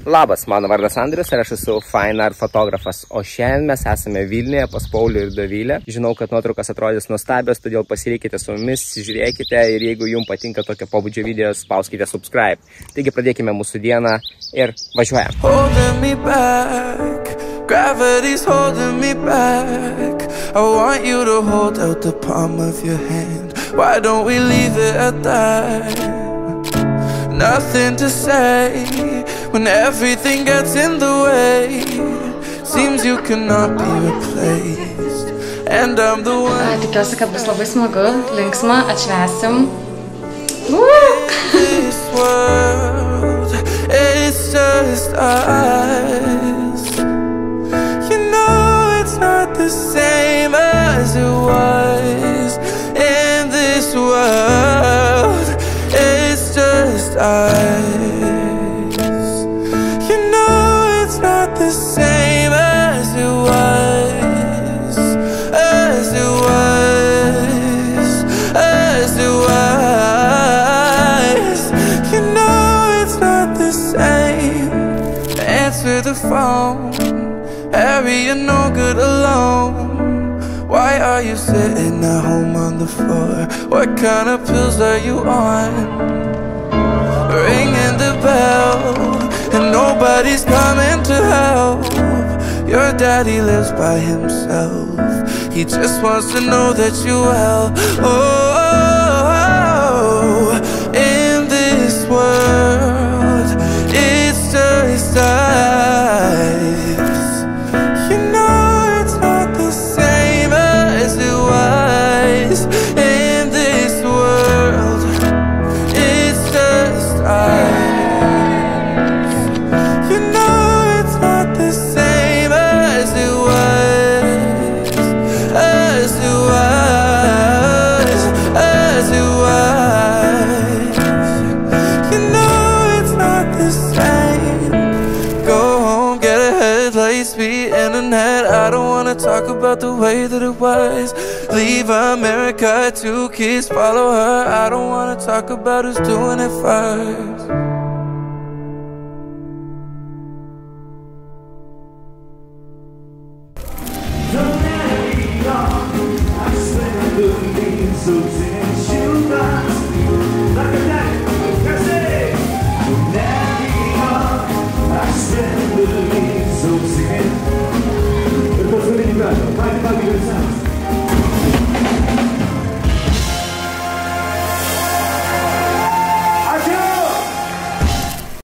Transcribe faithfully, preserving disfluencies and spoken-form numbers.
Labas, mano vardas Andrius ir aš esu fine art fotografas, o šiandien mes esame Vilniuje pas Paulių ir Dovilę. Žinau, kad nuotraukas atrodys nuostabios, todėl pasilikite su mumis, žiūrėkite ir jeigu jums patinka tokio pobūdžio video, spauskite subscribe. Taigi pradėkime mūsų dieną ir važiuojam. Gravity's holding me back. I want you to hold out the palm of your hand. Why don't we leave it at that? Nothing to say when everything gets in the way. Seems you cannot be replaced. And I'm the one. Tikiuosi, kad bus labai smagu, linksma, atšvęsim. This world, it's just us. Not the same as it was in this world. It's just us. You know it's not the same as it was, as it was, as it was. You know it's not the same. Answer the phone. Harry, you're no good alone. Why are you sitting at home on the floor? What kind of pills are you on? Ringing the bell, and nobody's coming to help. Your daddy lives by himself. He just wants to know that you're well. Oh, in this world, it's just us. I don't wanna talk about the way that it was. Leave America, two kids follow her. I don't wanna talk about who's doing it first.